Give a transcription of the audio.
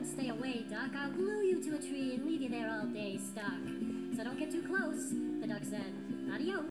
don't stay away, Duck, I'll glue you to a tree and leave you there all day stuck. So don't get too close, the duck said. Adios.